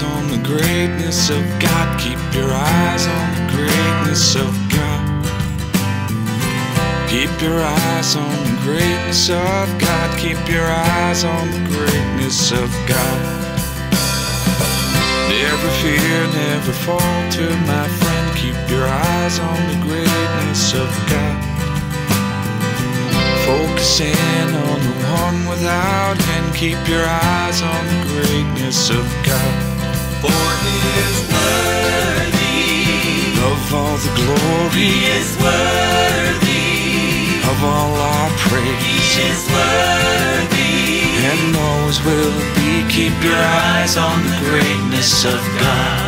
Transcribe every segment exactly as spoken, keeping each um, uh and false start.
eyes on the greatness of God. Keep your eyes on the greatness of God. Keep your eyes on the greatness of God. Keep your eyes on the greatness of God. Never fear, never falter, my friend. Keep your eyes on the greatness of God. Focus in on the one without end. Keep your eyes on the greatness of God. For He is worthy of all the glory. He is worthy of all our praise. He is worthy and always will be. Keep your eyes on the greatness of God.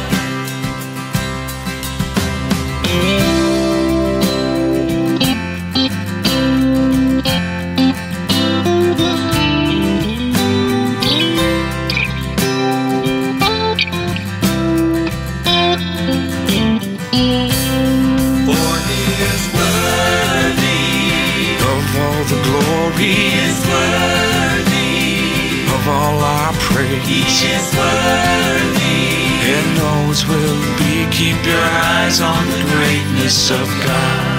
He is worthy of all our praise. He is worthy and always will be. Keep your eyes on the greatness of God.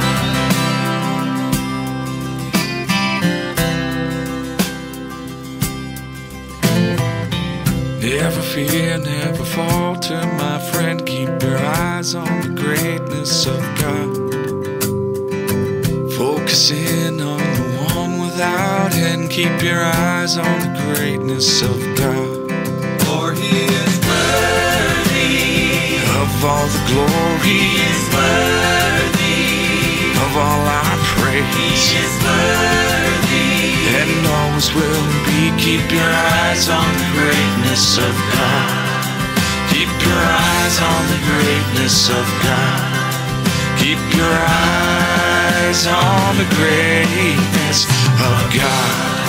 Never fear, never falter, my friend. Keep your eyes on the greatness of God. Focus in on the one without end. Keep your eyes on the greatness of God. For He is worthy of all the glory. He is worthy of all our praise. He is worthy and always will be. Keep your eyes on the greatness of God. Keep your eyes on the greatness of God. Keep your eyes on the greatness of God.